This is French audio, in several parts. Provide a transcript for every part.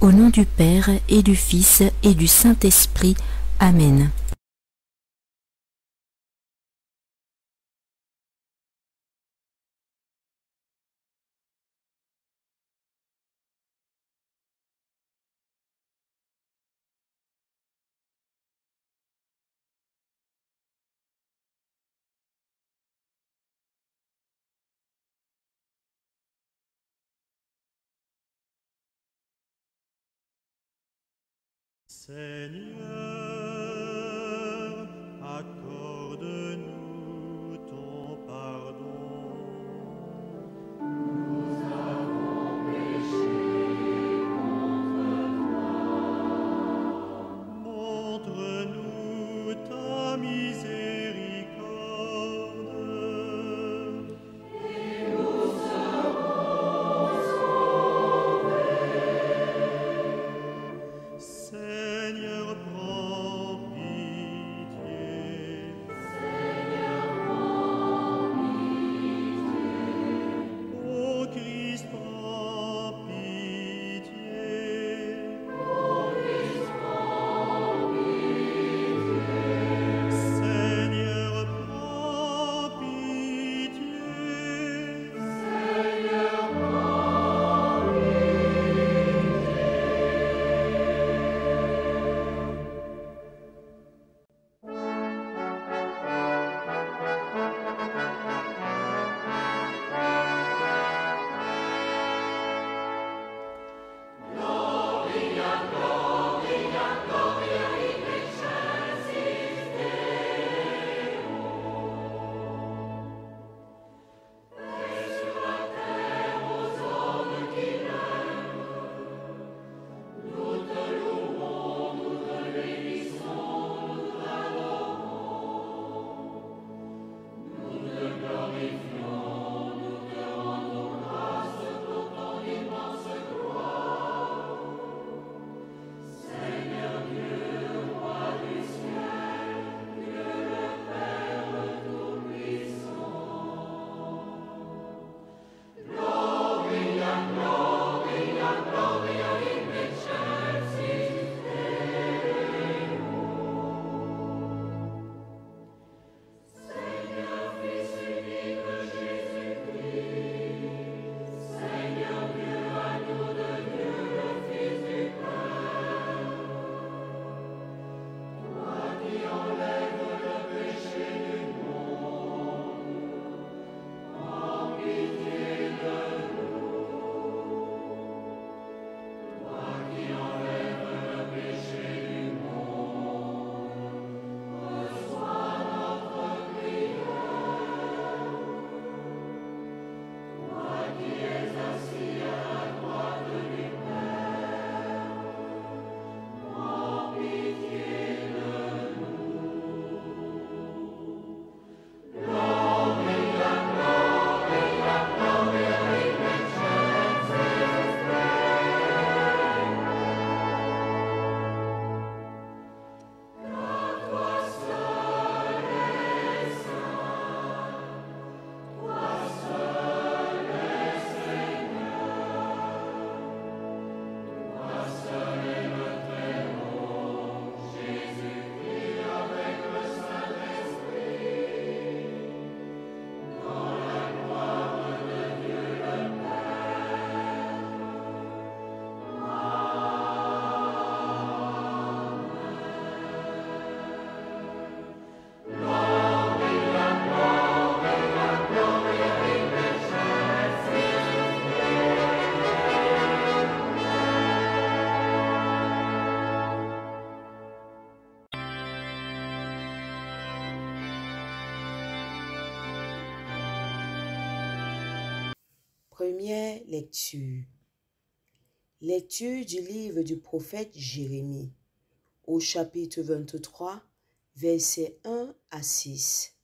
Au nom du Père et du Fils et du Saint-Esprit. Amen. Seigneur, accorde-nous ton pardon. Nous avons péché contre toi. Montre-nous ta miséricorde. Et nous serons sauvés. Seigneur, prends pitié. Seigneur, prends pitié. Ô Christ, prends pitié. Ô Christ, prends pitié. Seigneur, prends pitié. Seigneur, prends Première lecture. Lecture du livre du prophète Jérémie, au chapitre 23, versets 1 à 6.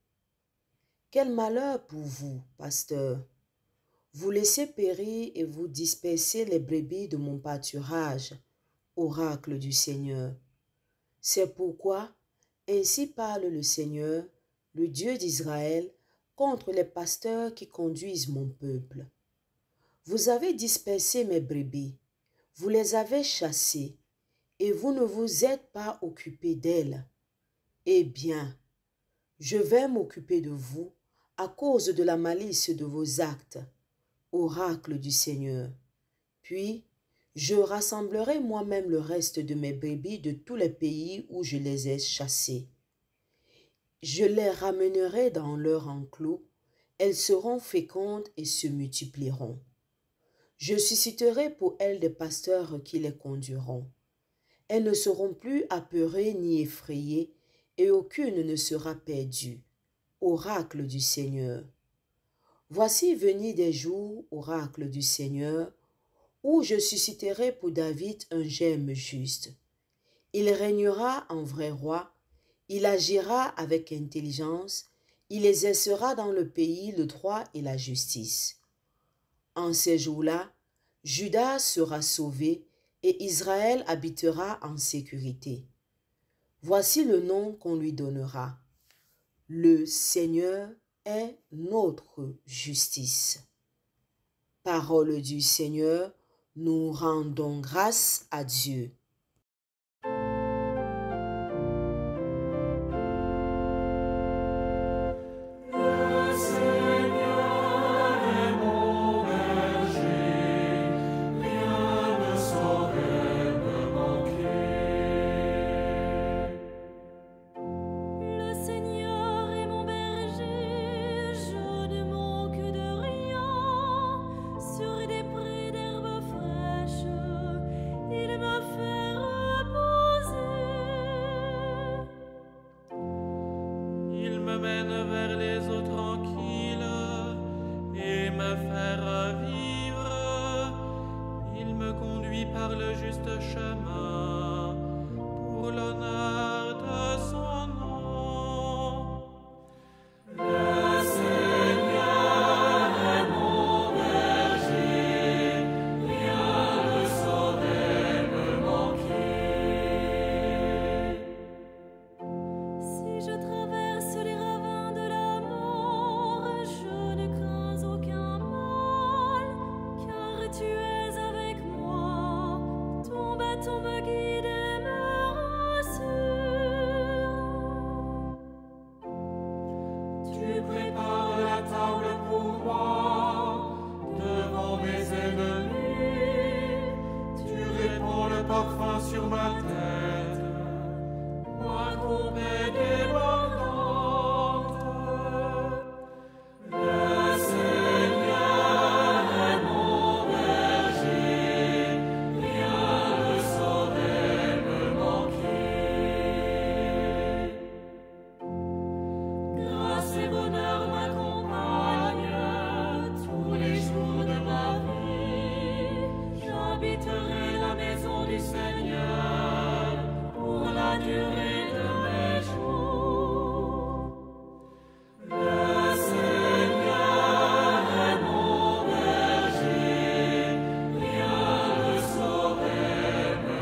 Quel malheur pour vous, pasteur! Vous laissez périr et vous dispersez les brebis de mon pâturage, oracle du Seigneur. C'est pourquoi, ainsi parle le Seigneur, le Dieu d'Israël, contre les pasteurs qui conduisent mon peuple. Vous avez dispersé mes brebis, Vous les avez chassées, et vous ne vous êtes pas occupé d'elles. Eh bien, je vais m'occuper de vous à cause de la malice de vos actes, oracle du Seigneur. Puis, je rassemblerai moi-même le reste de mes brebis de tous les pays où je les ai chassées. Je les ramènerai dans leur enclos, elles seront fécondes et se multiplieront. Je susciterai pour elles des pasteurs qui les conduiront. Elles ne seront plus apeurées ni effrayées, et aucune ne sera perdue. Oracle du Seigneur. Voici venir des jours, oracle du Seigneur, où je susciterai pour David un germe juste. Il régnera en vrai roi, il agira avec intelligence, il exercera dans le pays le droit et la justice. En ces jours-là, Juda sera sauvé et Israël habitera en sécurité. Voici le nom qu'on lui donnera. Le Seigneur est notre justice. Parole du Seigneur, nous rendons grâce à Dieu. Vers les eaux tranquilles et me faire vivre. Il me conduit par le juste chemin pour l'honneur de son nom. Le Seigneur est mon berger, rien ne saurait me manquer. Si je traverse les ravins de la mort, je ne crains aucun mal, car tu es avec moi. Ton bâton me guide et me rassure. Tu prépares la table pour moi devant mes ennemis. Tu répands le parfum sur ma tête, ma coupe est débordante. Le Seigneur est mon berger, rien ne saurait me manquer. Grâce et bonheur m'accompagnent tous les jours de ma vie. J'habiterai la maison du Seigneur pour la durée de mes jours. Le Seigneur est mon berger, rien ne saurait me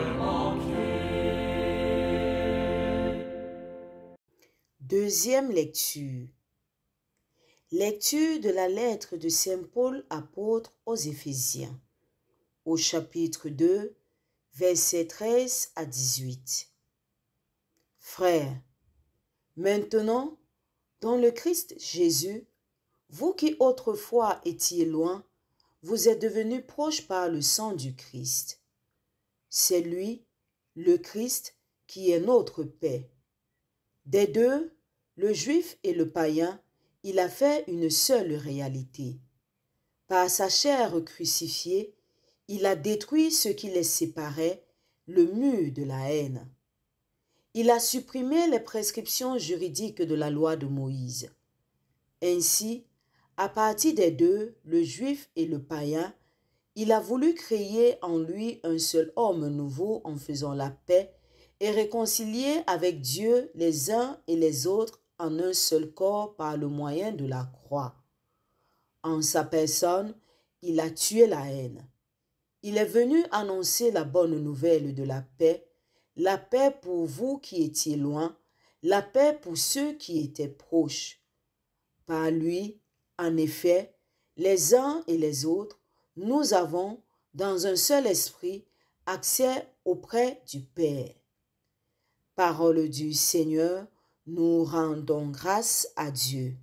manquer. Deuxième lecture. Lecture de la lettre de Saint Paul apôtre aux Éphésiens, au chapitre 2, versets 13 à 18. Frères, maintenant, dans le Christ Jésus, vous qui autrefois étiez loin, vous êtes devenus proches par le sang du Christ. C'est lui, le Christ, qui est notre paix. Des deux, le juif et le païen, il a fait une seule réalité. Par sa chair crucifiée, il a détruit ce qui les séparait, le mur de la haine. Il a supprimé les prescriptions juridiques de la loi de Moïse. Ainsi, à partir des deux, le juif et le païen, il a voulu créer en lui un seul homme nouveau en faisant la paix et réconcilier avec Dieu les uns et les autres en un seul corps par le moyen de la croix. En sa personne, il a tué la haine. Il est venu annoncer la bonne nouvelle de la paix pour vous qui étiez loin, la paix pour ceux qui étaient proches. Par lui, en effet, les uns et les autres, nous avons, dans un seul esprit, accès auprès du Père. Parole du Seigneur, nous rendons grâce à Dieu.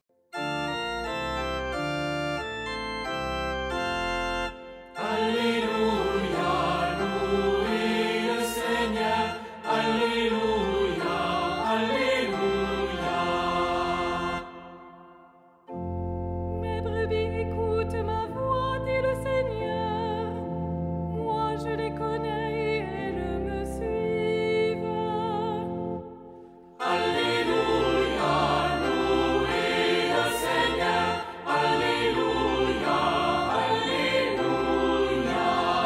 Alléluia, louez le Seigneur. Alléluia, Alléluia. Mes brebis écoutent ma voix, dit le Seigneur. Moi je les connais et elles me suivent. Alléluia, louez le Seigneur. Alléluia, Alléluia.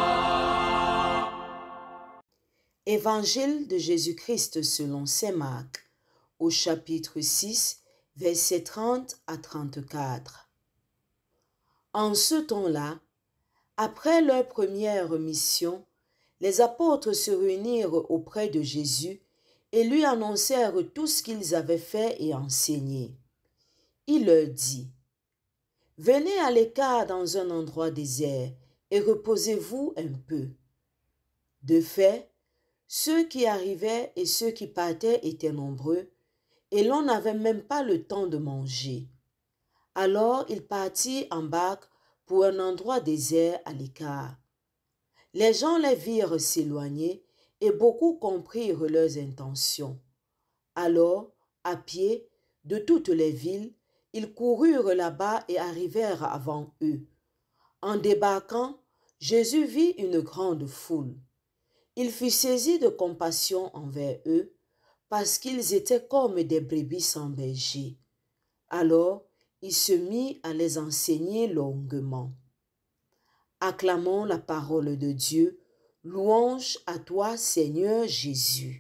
Évangile de Jésus-Christ selon saint Marc, au chapitre 6, versets 30 à 34. En ce temps-là, après leur première mission, les apôtres se réunirent auprès de Jésus et lui annoncèrent tout ce qu'ils avaient fait et enseigné. Il leur dit: « Venez à l'écart dans un endroit désert et reposez-vous un peu. » De fait, ceux qui arrivaient et ceux qui partaient étaient nombreux, et l'on n'avait même pas le temps de manger. Alors il partit en barque pour un endroit désert à l'écart. Les gens les virent s'éloigner, et beaucoup comprirent leurs intentions. Alors, à pied, de toutes les villes, ils coururent là-bas et arrivèrent avant eux. En débarquant, Jésus vit une grande foule. Il fut saisi de compassion envers eux, parce qu'ils étaient comme des brebis sans berger. Alors, il se mit à les enseigner longuement. Acclamons la parole de Dieu. Louange à toi, Seigneur Jésus.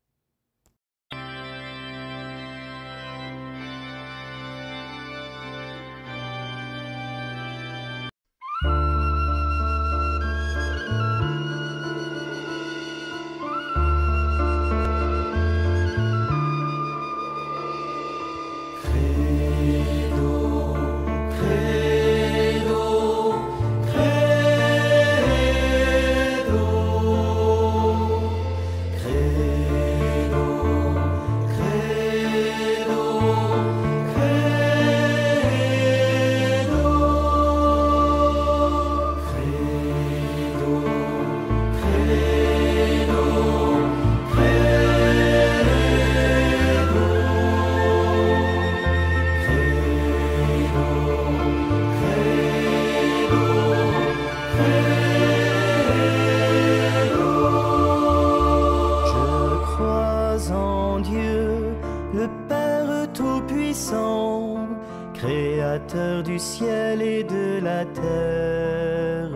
Créateur du ciel et de la terre.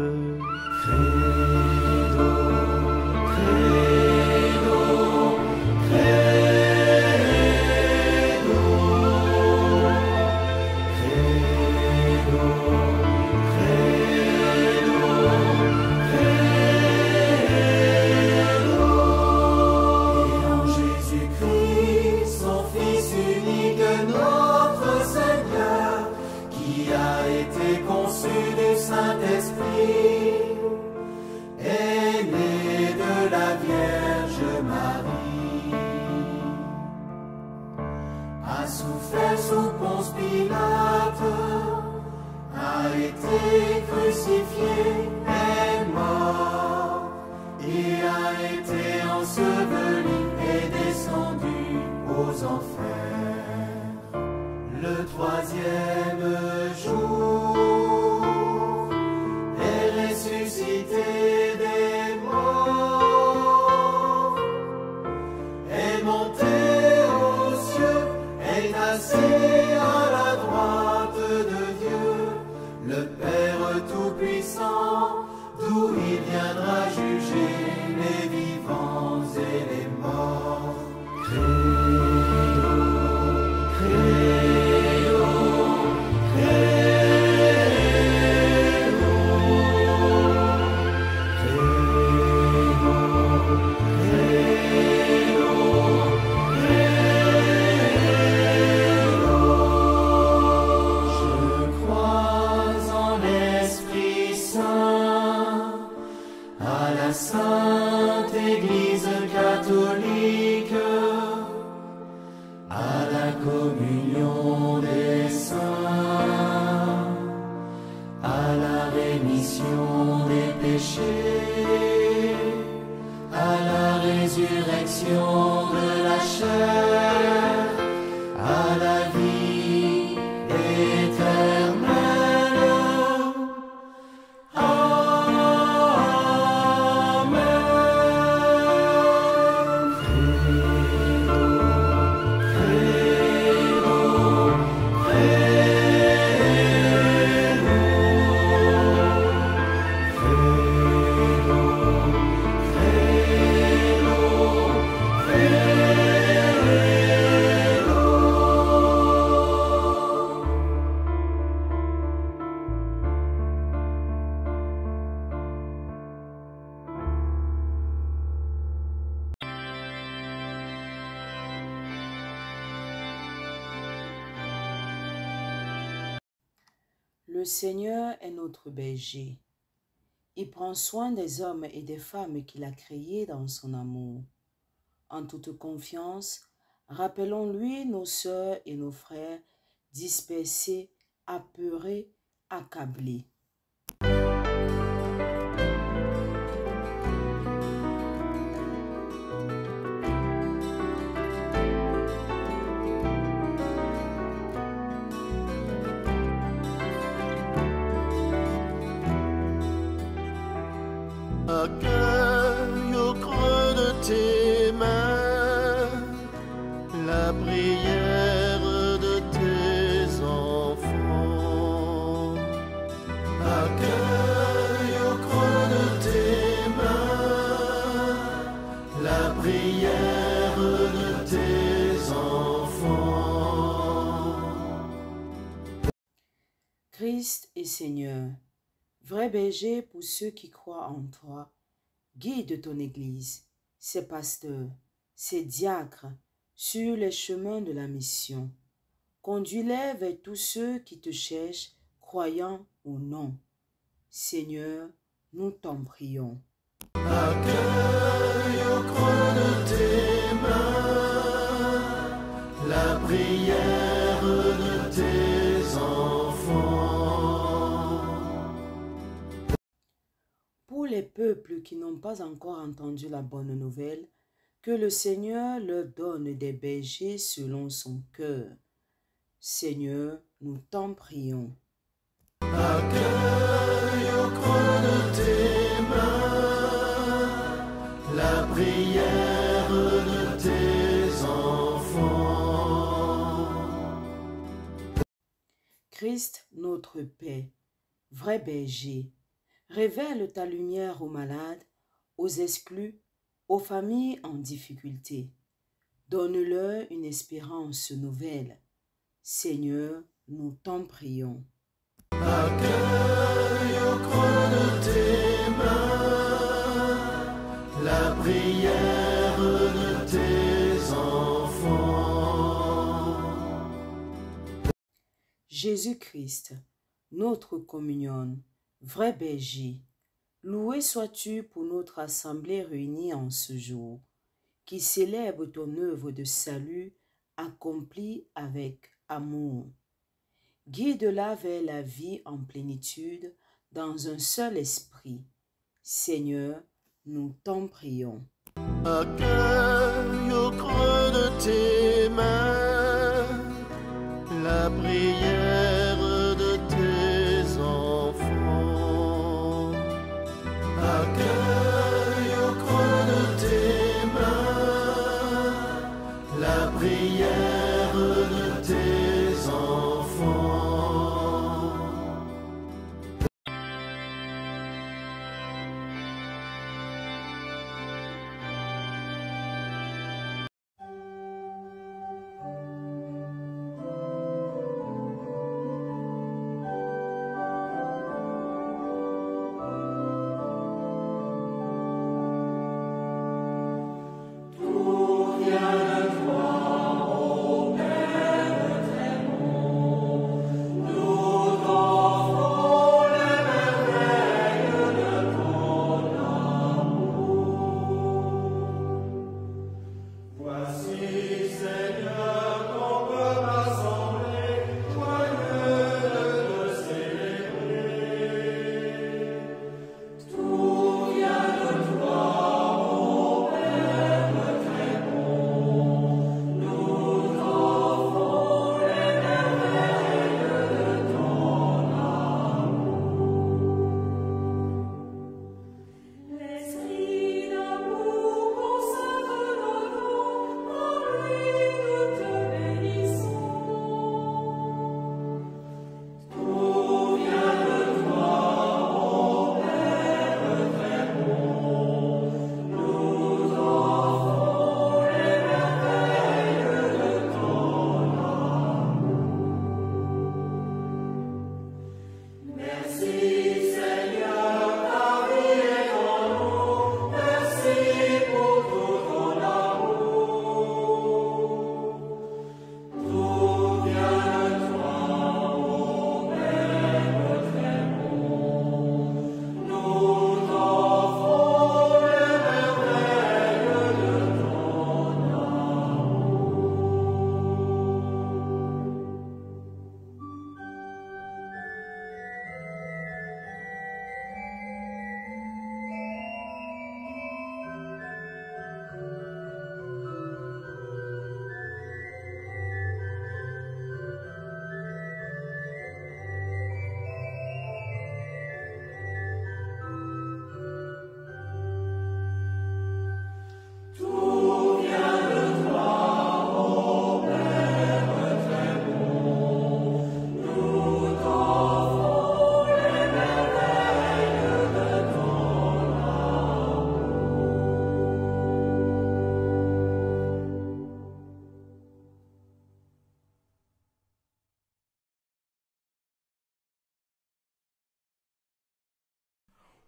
Credo, credo, credo, credo, credo. Et en Jésus-Christ, son Fils unique, notre Seigneur, qui a été conçu du Saint-Esprit, est né de la Vierge Marie, a souffert sous Ponce Pilate, a été crucifié, est mort, et a été enseveli et descendu aux enfers. Le troisième jour est ressuscité des morts, est monté aux cieux, est assis à la droite de Dieu, le Père Tout-Puissant, d'où il viendra juger les vivants et les morts. Credo, credo, credo, credo, credo, credo. Je crois en l'Esprit Saint, Sainte Église catholique, à la communion des saints, à la rémission des péchés, à la résurrection de la chair, à la vie éternelle. Le Seigneur est notre berger. Il prend soin des hommes et des femmes qu'il a créés dans son amour. En toute confiance, rappelons-lui nos sœurs et nos frères dispersés, apeurés, accablés. Accueille au creux de tes mains la prière de tes enfants. Accueille au creux de tes mains la prière de tes enfants. Christ est Seigneur, vrai berger pour ceux qui croient en toi. Guide ton Église, ses pasteurs, ses diacres, sur les chemins de la mission. Conduis-les vers tous ceux qui te cherchent, croyants ou non. Seigneur, nous t'en prions. Accueille au creux de tes mains la prière de tes enfants. Pour les peuples qui n'ont pas encore entendu la bonne nouvelle, que le Seigneur leur donne des bergers selon son cœur. Seigneur, nous t'en prions. Accueille au creux de tes mains la prière de tes enfants. Christ, notre paix, vrai berger, révèle ta lumière aux malades, aux exclus, aux familles en difficulté. Donne-leur une espérance nouvelle. Seigneur, nous t'en prions. Accueille au creux de tes mains la prière de tes enfants. Jésus-Christ, notre communion, vrai berger, loué sois-tu pour notre assemblée réunie en ce jour, qui célèbre ton œuvre de salut accomplie avec amour. Guide-la vers la vie en plénitude dans un seul esprit. Seigneur, nous t'en prions. Accueille au creux de tes mains la prière de tes enfants. Accueille au creux de tes mains la prière de tes enfants.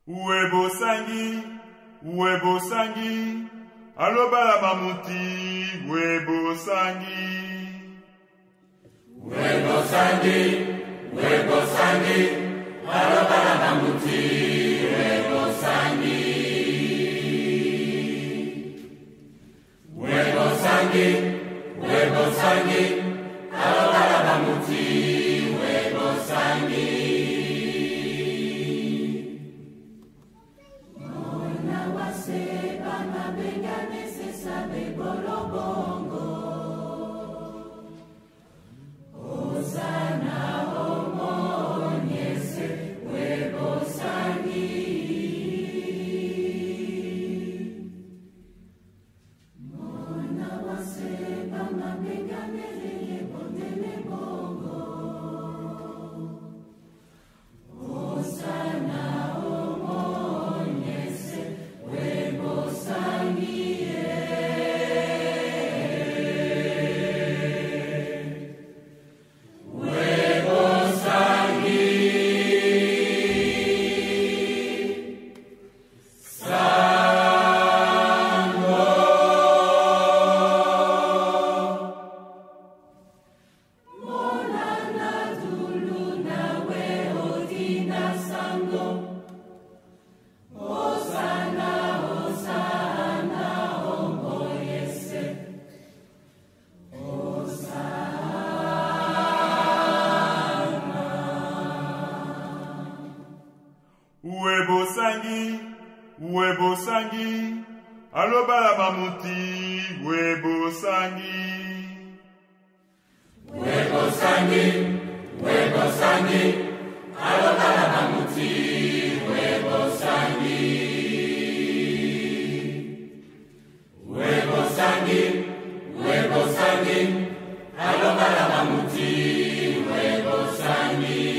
Webosangi, alobala mamuti, Webosangi. Alobala mamuti, Webosangi. Alobala mamuti, Webosangi. Webosangi, alobala mamuti, Webosangi. Alobala mamuti, Webosangi. Alobala mamuti, Webosangi.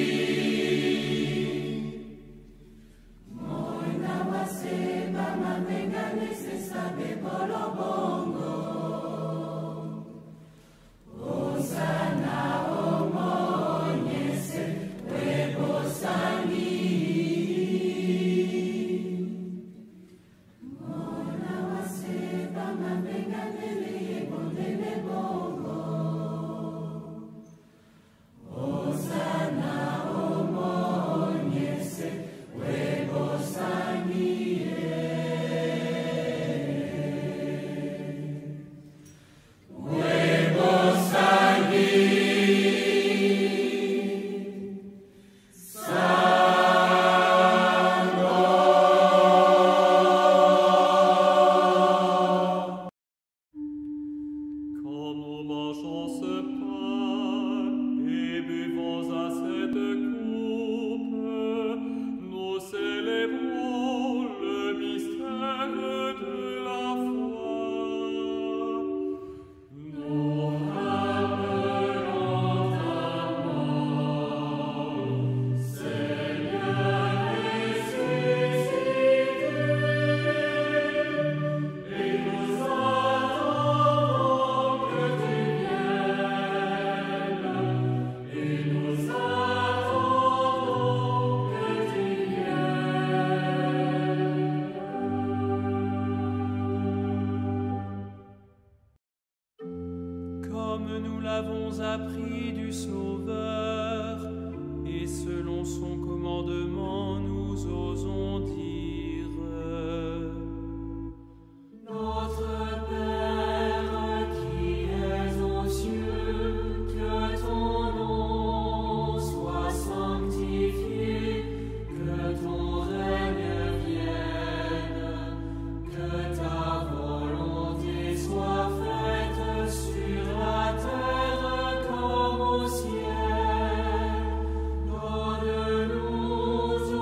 Comme nous l'avons appris du Sauveur, et selon son commandement, nous osons dire: Notre Père qui es aux cieux, que ton nom soit sanctifié, que ton règne vienne, que ta volonté soit faite sur la terre comme au ciel. Donne-nous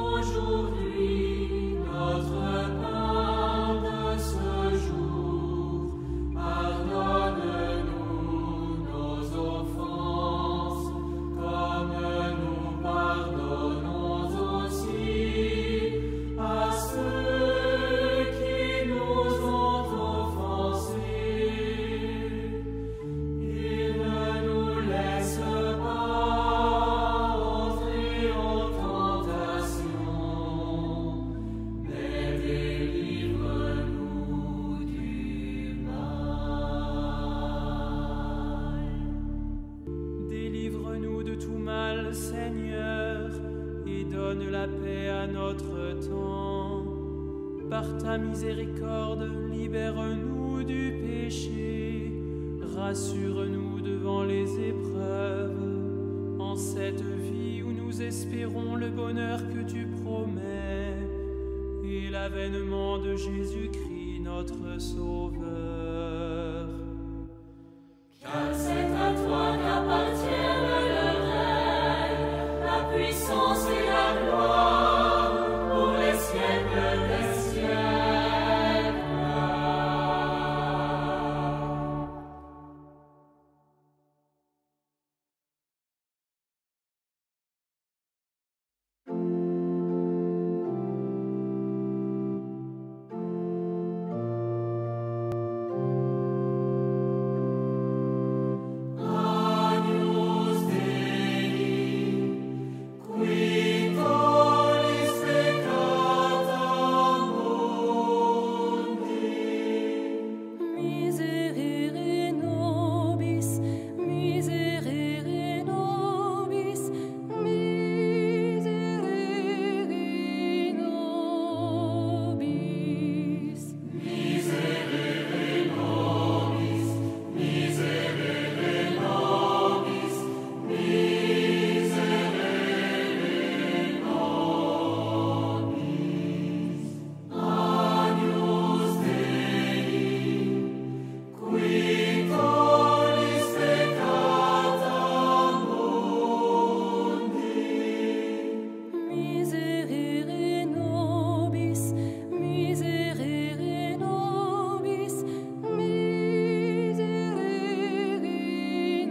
Par ta miséricorde, libère-nous du péché, rassure-nous devant les épreuves, en cette vie où nous espérons le bonheur que tu promets, et l'avènement de Jésus-Christ, notre Sauveur. Car c'est à toi qu'appartiennent le règne, la puissance et la gloire, pour les siècles des siècles. Agnus Dei, qui tollis peccata mundi. Miserere nobis, miserere nobis, miserere nobis. Miserere nobis, miserere nobis, miserere nobis. Agnus Dei, qui tollis peccata mundi. Miserere nobis, miserere nobis, miserere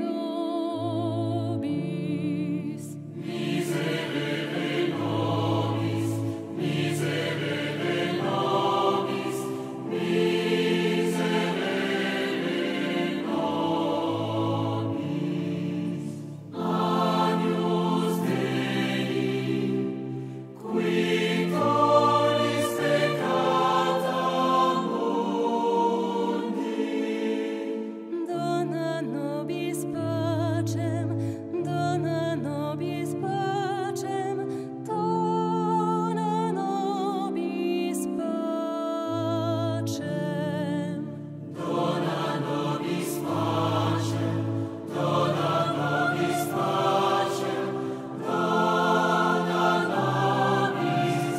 nobis. Miserere nobis, miserere nobis, miserere nobis. Agnus Dei, qui tollis peccata mundi. Dona nobis pacem, dona nobis pacem, dona nobis pacem. Dona nobis pacem, dona nobis pacem, dona nobis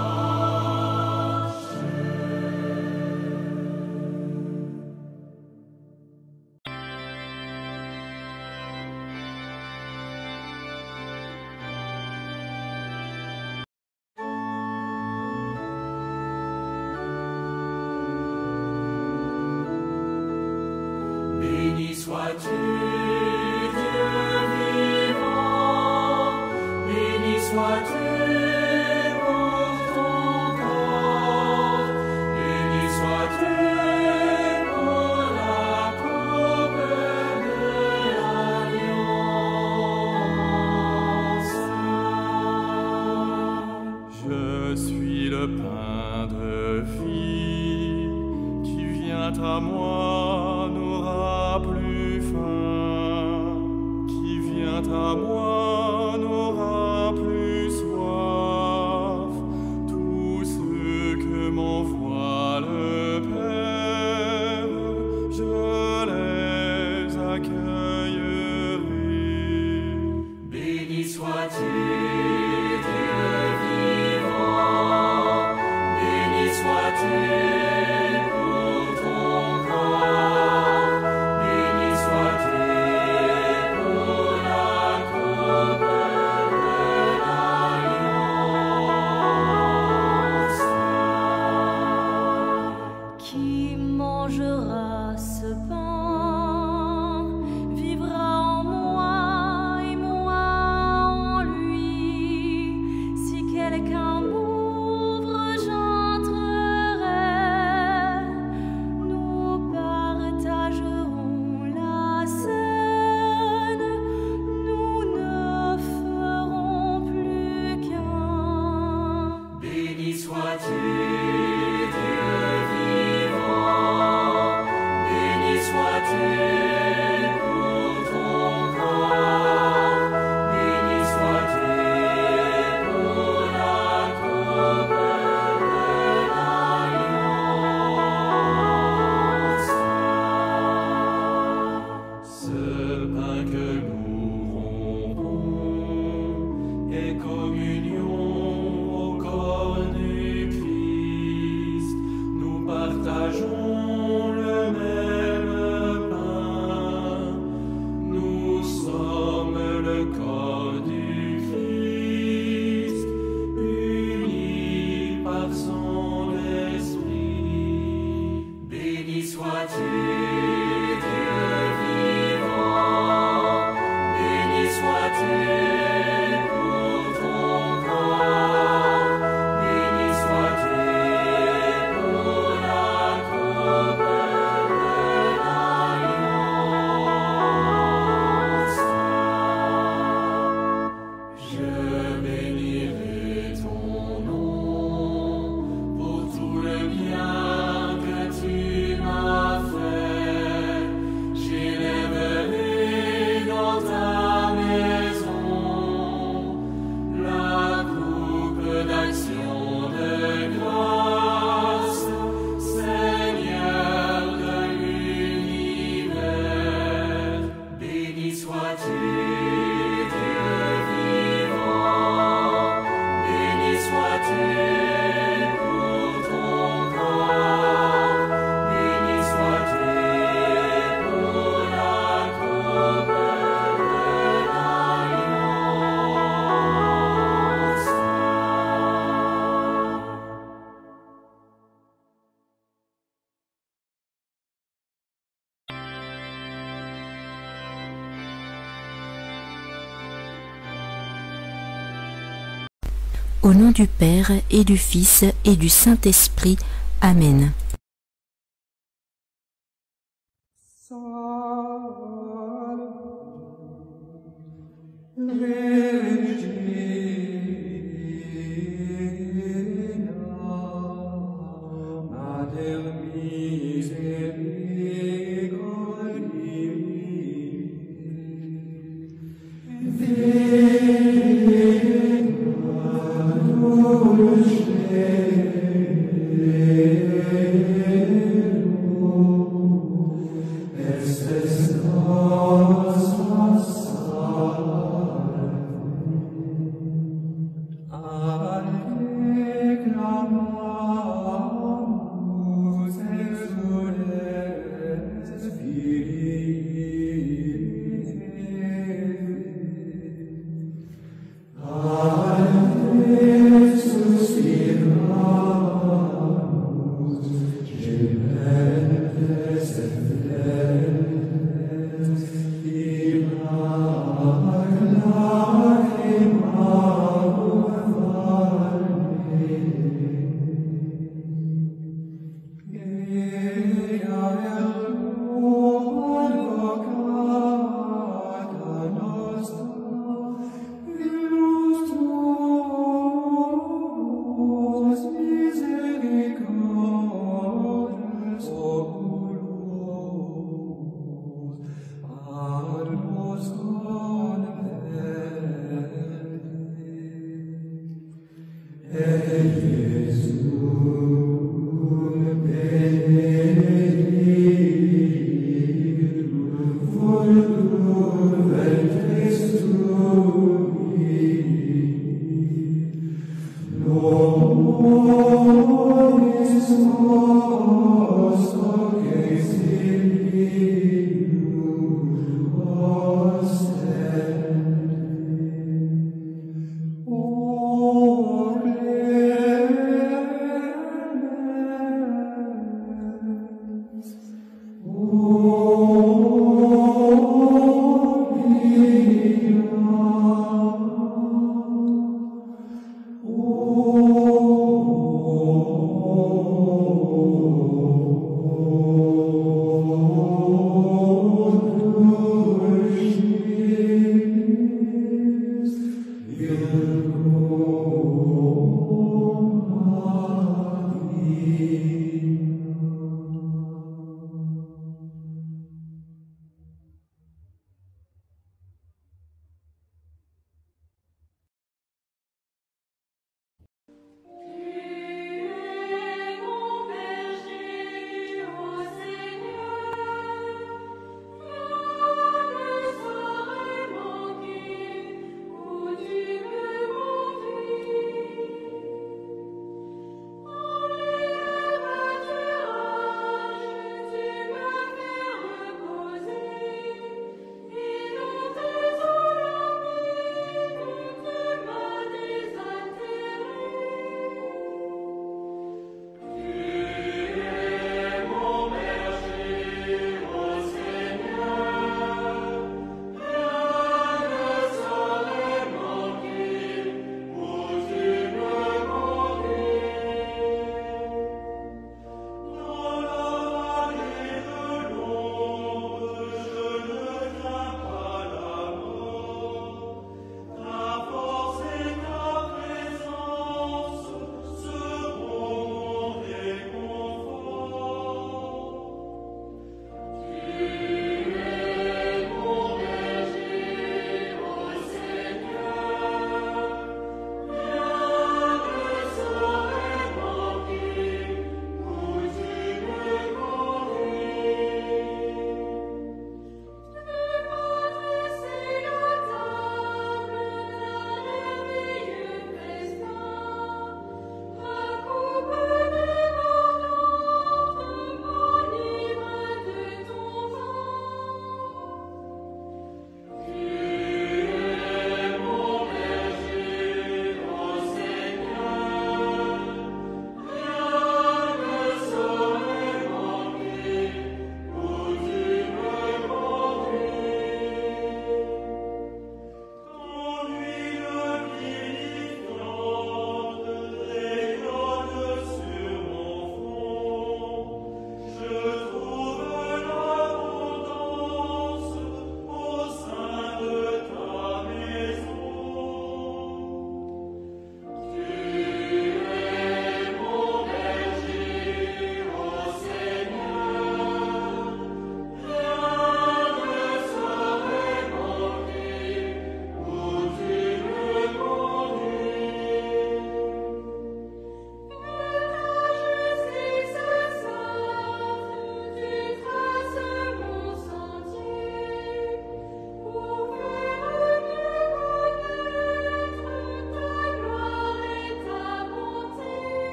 Béni sois-tu, Dieu vivant, béni sois-tu pour ton corps, béni sois-tu pour la coupe de l'alliance. Je suis le pain de vie, qui vient à moi n'aura plus faim, qui vient à moi n'aura plus soif. Tous ceux que m'envoie le Père, je les accueillerai. Béni sois-tu, Dieu vivant, béni sois-tu pour ton corps, béni sois-tu pour la coupe de l'alliance. Qui mangera ce pain vivra en moi et moi en lui. Si quelqu'un m'ouvre, j'entrerai. Nous partagerons la scène. Nous ne ferons plus qu'un. Béni sois-tu, Dieu vivant, béni sois-tu pour ton corps, béni sois-tu pour la coupe de l'alliance. Au nom du Père et du Fils et du Saint-Esprit. Amen. Lord is